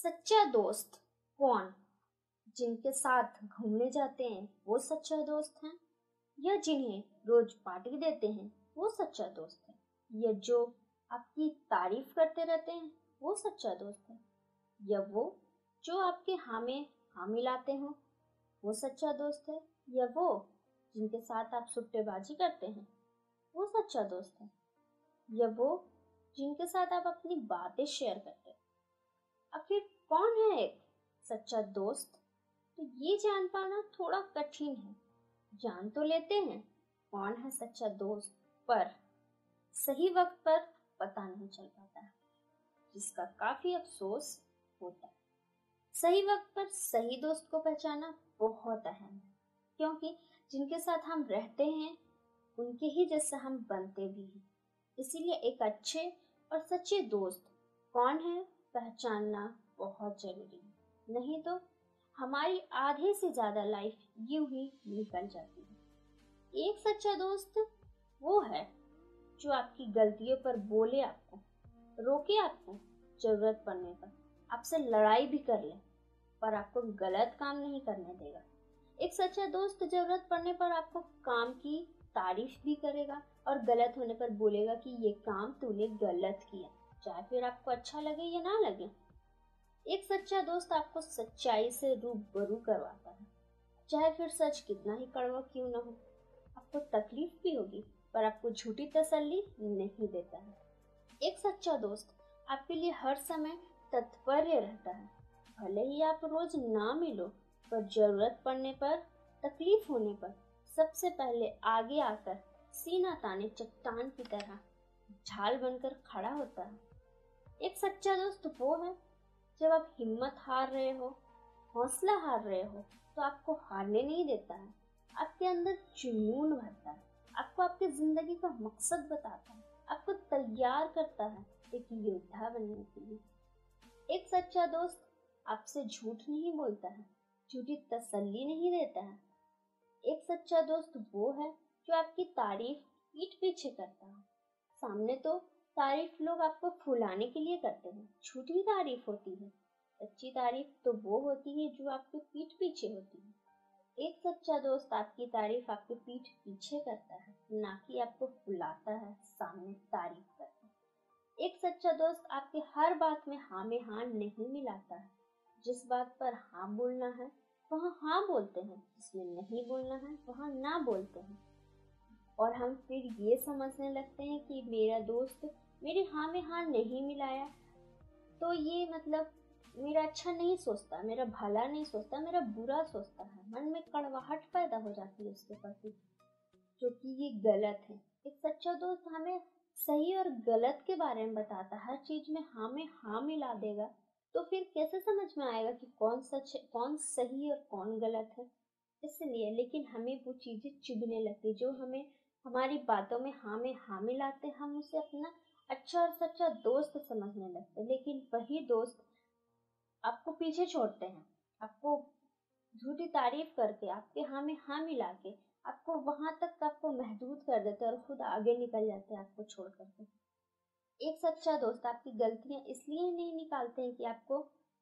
सच्चा दोस्त कौन? जिनके साथ घूमने जाते हैं वो सच्चा दोस्त है, या जिन्हें रोज पार्टी देते हैं वो सच्चा दोस्त है, या जो आपकी तारीफ करते रहते हैं वो सच्चा दोस्त है, या वो जो आपके हाँ में हाँ मिलाते हो वो सच्चा दोस्त है, या वो जिनके साथ आप सुट्टेबाजी करते हैं वो सच्चा दोस्त है, या वो जिनके साथ आप अपनी बातें शेयर करते हैं। आखिर कौन है एक सच्चा दोस्त? तो ये जान पाना थोड़ा कठिन है। जान तो लेते हैं कौन है सच्चा दोस्त, पर सही वक्त पर पता नहीं चल पाता है, जिसका काफी अफसोस होता है। सही वक्त पर सही दोस्त को पहचाना बहुत अहम है, क्योंकि जिनके साथ हम रहते हैं उनके ही जैसे हम बनते भी हैं। इसीलिए एक अच्छे और सच्चे दोस्त कौन है पहचानना बहुत जरूरी है, नहीं तो हमारी आधे से ज्यादा लाइफ यूं ही निकल जाती है। एक सच्चा दोस्त वो है जो आपकी गलतियों पर बोले, आपको रोके, आपको जरूरत पड़ने पर आपसे लड़ाई भी कर ले, पर आपको गलत काम नहीं करने देगा। एक सच्चा दोस्त जरूरत पड़ने पर आपको काम की तारीफ भी करेगा और गलत होने पर बोलेगा कि ये काम तूने गलत किया, चाहे फिर आपको अच्छा लगे या ना लगे। एक सच्चा दोस्त आपको सच्चाई से रूबरू करवाता है, चाहे फिर सच कितना ही कड़वा क्यों ना हो। आपको तकलीफ भी होगी पर आपको झूठी तसल्ली नहीं देता है। एक सच्चा दोस्त आपके लिए हर समय तत्पर रहता है, भले ही आप रोज ना मिलो, पर जरूरत पड़ने पर, तकलीफ होने पर सबसे पहले आगे आकर सीना ताने चट्टान की तरह ढाल बनकर खड़ा होता है। एक सच्चा दोस्त वो है जब आप हिम्मत हार रहे हो, हौसला हार रहे हो, तो आपको हारने नहीं देता है, आपके अंदर जुनून भरता है, आपको आपकी जिंदगी का मकसद बताता है, आपको तैयार करता है एक योद्धा बनने के लिए। एक सच्चा दोस्त आपसे झूठ नहीं बोलता है, झूठी तसल्ली नहीं देता है। एक सच्चा दोस्त वो है जो आपकी तारीफ पीठ पीछे करता है। सामने तो तारीफ लोग आपको फुलाने के लिए करते हैं, झूठी तारीफ होती है। सच्ची तारीफ तो वो होती है जो आपके पीठ पीछे होती है। एक सच्चा दोस्त आपकी तारीफ आपके पीठ पीछे करता है, ना कि आपको फुलाता है सामने तारीफ करके। एक सच्चा दोस्त आपके हर बात में हाँ नहीं मिलाता है। जिस बात पर हाँ बोलना है वहाँ हाँ बोलते हैं, जिसमें नहीं बोलना है वहाँ ना बोलते हैं। और हम फिर ये समझने लगते हैं कि मेरा दोस्त मेरे हाँ में हाँ नहीं मिलाया तो ये मतलब मेरा अच्छा नहीं सोचता, मेरा भला नहीं सोचता, मेरा बुरा सोचता है। मन में कड़वाहट पैदा हो जाती है उसके प्रति, जो कि ये गलत है। एक सच्चा दोस्त हमें सही और गलत के बारे में बताता, हर चीज में हाँ मिला देगा, तो फिर कैसे समझ में आएगा कि कौन सच है, कौन सही और कौन गलत है। इसलिए लेकिन हमें वो चीजें चुभने लगती जो हमें हमारी बातों में हाँ मिलाते, हम उसे अपना अच्छा और सच्चा दोस्त समझने लगते, लेकिन वही दोस्त आपको पीछे छोड़ते हैं, आपको झूठी तारीफ करके, आपके हाँ में हाँ मिला के आपको वहां तक आपको महदूद कर देते और खुद आगे निकल जाते हैं आपको छोड़ करके। एक सच्चा दोस्त आपकी गलतियां इसलिए नहीं निकालते हैं कि आपको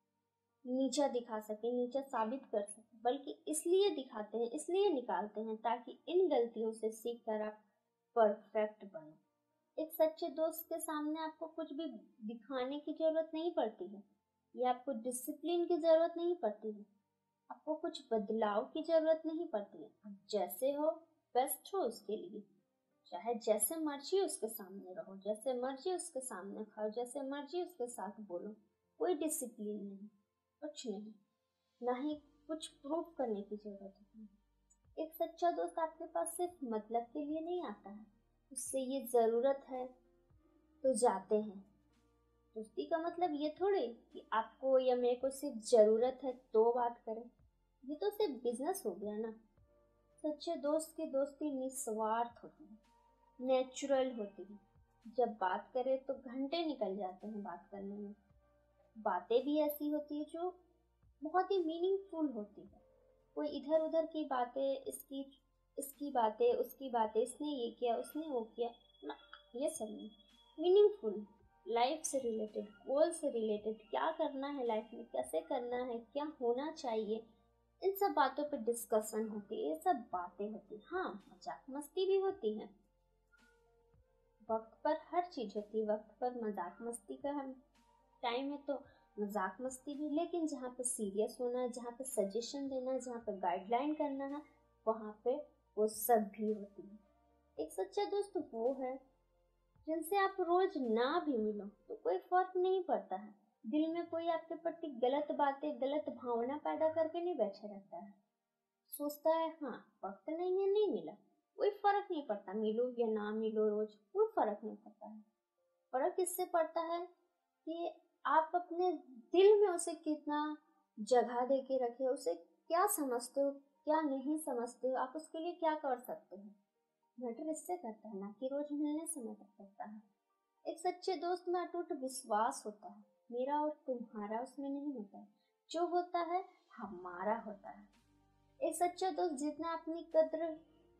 नीचा दिखा सके, नीचा साबित कर सके, बल्कि इसलिए दिखाते हैं, इसलिए निकालते हैं ताकि इन गलतियों से सीख कर आप परफेक्ट बनो। एक सच्चे दोस्त के सामने आपको कुछ भी दिखाने की जरूरत नहीं पड़ती है, या आपको डिसिप्लिन की जरूरत नहीं पड़ती है, आपको कुछ बदलाव की जरूरत नहीं पड़ती है। आप जैसे हो बेस्ट हो उसके लिए, चाहे जैसे मर्जी उसके सामने रहो, जैसे मर्जी उसके सामने खाओ, जैसे मर्जी उसके साथ बोलो। कोई डिसिप्लिन नहीं, कुछ नहीं, ना ही कुछ प्रूफ करने की जरूरत है। एक सच्चा दोस्त आपके पास सिर्फ मतलब के लिए नहीं आता है, उससे ये जरूरत है तो जाते हैं। दोस्ती का मतलब ये थोड़े कि आपको या मेरे को सिर्फ जरूरत है तो बात करें, ये तो सिर्फ बिजनेस हो गया ना। सच्चे दोस्त की दोस्ती निस्वार्थ होती है, नेचुरल होती है। जब बात करें तो घंटे निकल जाते हैं बात करने में। बातें भी ऐसी होती है जो बहुत ही मीनिंगफुल होती है। कोई इधर उधर की बातें, इसकी इसकी बातें, उसकी बातें, इसने ये किया उसने वो किया ना, ये सब नहीं। मीनिंगफुल, लाइफ से रिलेटेड, गोल से रिलेटेड, क्या करना है लाइफ में, कैसे करना है, क्या होना चाहिए, इन सब बातों पे डिस्कशन होती है, ये सब बातें होती है। हाँ, मजाक मस्ती भी होती है, वक्त पर हर चीज होती है, वक्त पर मजाक मस्ती का हम टाइम है तो मजाक मस्ती भी, लेकिन जहाँ पे सीरियस होना है, जहाँ पे सजेशन देना है, जहाँ पे गाइडलाइन करना है, वहाँ पे वो सब भी होती है। एक सच्चा दोस्त वो है जिनसे आप रोज ना भी मिलो तो कोई फर्क नहीं पड़ता है, दिल में कोई आपके प्रति गलत बातें, गलत भावना पैदा करके नहीं बैठे रहता है, सोचता है हाँ वक्त नहीं है, नहीं मिला, कोई फर्क नहीं पड़ता, मिलो या ना मिलो रोज, कोई फर्क नहीं पड़ता है। फर्क इससे पड़ता है कि आप अपने दिल में उसे कितना जगह दे के रखे, उसे क्या समझते हो, क्या नहीं समझते हो, आप उसके लिए क्या कर सकते हो, मैटर इससे करता है, ना कि रोज मिलने से मैटर करता है। एक सच्चे दोस्त में अटूट विश्वास होता है, मेरा और तुम्हारा उसमें नहीं होता है, जो होता है हमारा होता है। एक सच्चा दोस्त जितना अपनी कद्र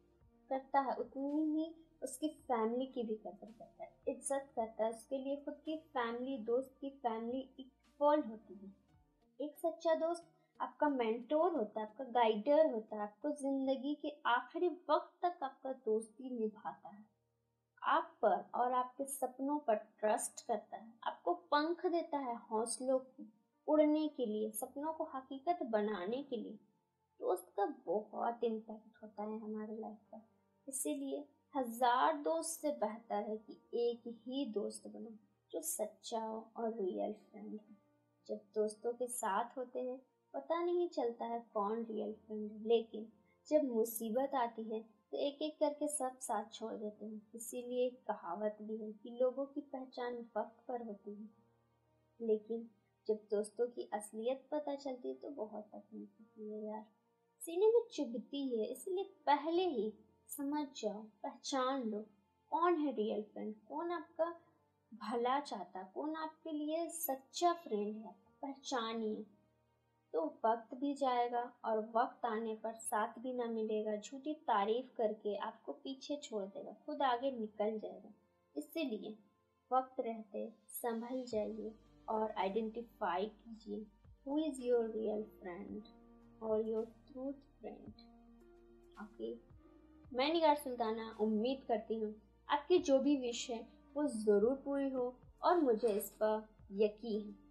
करता है उतनी ही उसकी फैमिली की भी कदर करता है, इज्जत करता है, उसके लिए खुद की फैमिली, दोस्त की फैमिली इक्वल होती है। एक सच्चा दोस्त आपका मेंटोर होता है, आपका गाइडर होता है, आपको जिंदगी के आखिरी वक्त तक आपका दोस्ती निभाता है, आप पर और आपके सपनों पर ट्रस्ट करता है, आपको पंख देता है हौसलों को उड़ने के लिए, सपनों को हकीकत बनाने के लिए। दोस्त का बहुत इम्पैक्ट होता है हमारे लाइफ पर, इसीलिए 1000 दोस्त से बेहतर है कि एक ही दोस्त बनो जो सच्चा हो और रियल फ्रेंड हो। जब दोस्तों के साथ होते हैं पता नहीं चलता है कौन रियल फ्रेंड है, लेकिन जब मुसीबत आती है तो एक एक करके सब साथ छोड़ देते हैं। इसीलिए एक कहावत भी है कि लोगों की पहचान वक्त पर होती है, लेकिन जब दोस्तों की असलियत पता चलती है तो बहुत तकलीफ होती है यार, सीने में चुभती है। इसलिए पहले ही समझ जाओ, पहचान लो कौन है रियल फ्रेंड, कौन आपका भला चाहता, कौन आपके लिए सच्चा फ्रेंड है, पहचानिए। तो वक्त भी जाएगा और वक्त आने पर साथ भी ना मिलेगा, झूठी तारीफ करके आपको पीछे छोड़ देगा, खुद आगे निकल जाएगा। इसीलिए वक्त रहते संभल जाइए और आइडेंटिफाई कीजिए who is your real friend और योर ट्रूथ फ्रेंड। ओके, मैं निगार सुल्ताना उम्मीद करती हूँ आपकी जो भी विश है वो ज़रूर पूरी हो और मुझे इस पर यकीन है।